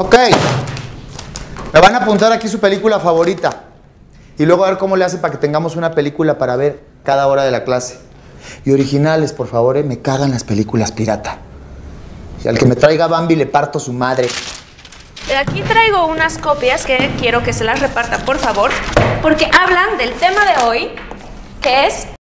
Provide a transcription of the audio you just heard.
Ok. Me van a apuntar aquí su película favorita. Y luego a ver cómo le hace para que tengamos una película para ver cada hora de la clase. Y originales, por favor, me cagan las películas pirata. Y al que me traiga Bambi le parto su madre. Aquí traigo unas copias que quiero que se las repartan, por favor, porque hablan del tema de hoy, que es